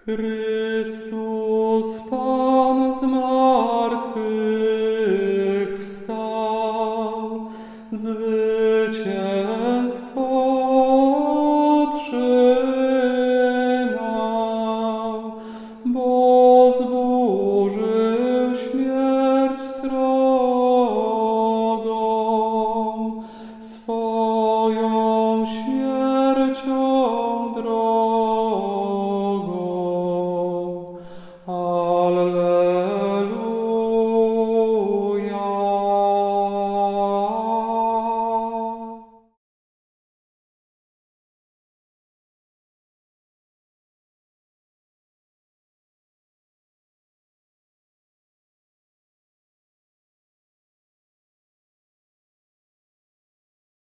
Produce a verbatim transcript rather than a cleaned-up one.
Chrystus Pan z martwych wstał, zwycięstwo otrzymał, bo zburzył śmierć srogą, swoją śmiercią drogą.